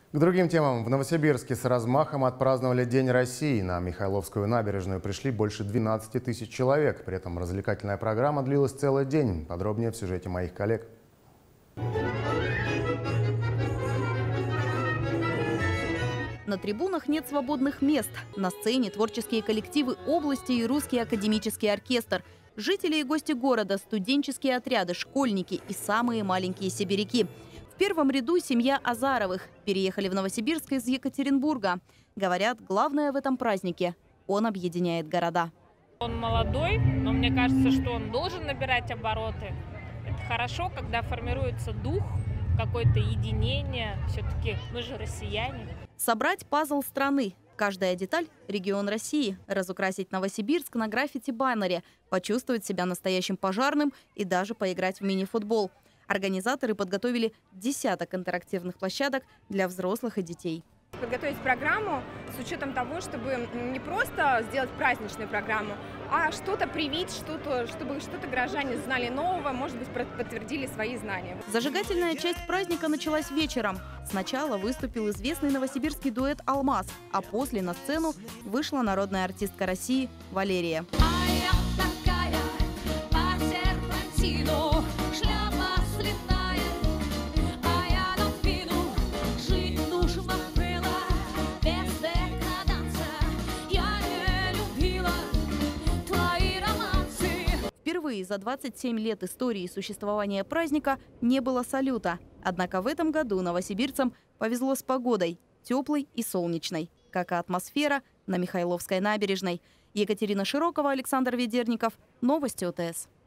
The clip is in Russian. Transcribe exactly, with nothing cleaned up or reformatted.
К другим темам. В Новосибирске с размахом отпраздновали День России. На Михайловскую набережную пришли больше двенадцати тысяч человек. При этом развлекательная программа длилась целый день. Подробнее в сюжете моих коллег. На трибунах нет свободных мест. На сцене творческие коллективы области и русский академический оркестр. Жители и гости города, студенческие отряды, школьники и самые маленькие сибиряки. В первом ряду семья Азаровых. Переехали в Новосибирск из Екатеринбурга. Говорят, главное в этом празднике – он объединяет города. Он молодой, но мне кажется, что он должен набирать обороты. Это хорошо, когда формируется дух, какое-то единение. Все-таки мы же россияне. Собрать пазл страны. Каждая деталь – регион России. Разукрасить Новосибирск на граффити-баннере. Почувствовать себя настоящим пожарным и даже поиграть в мини-футбол. Организаторы подготовили десяток интерактивных площадок для взрослых и детей. Подготовить программу с учетом того, чтобы не просто сделать праздничную программу, а что-то привить, что-то, чтобы что-то горожане знали нового, может быть, подтвердили свои знания. Зажигательная часть праздника началась вечером. Сначала выступил известный новосибирский дуэт «Алмаз», а после на сцену вышла народная артистка России Валерия. Впервые за двадцать семь лет истории существования праздника не было салюта. Однако в этом году новосибирцам повезло с погодой – теплой и солнечной, как и атмосфера на Михайловской набережной. Екатерина Широкова, Александр Ведерников. Новости ОТС.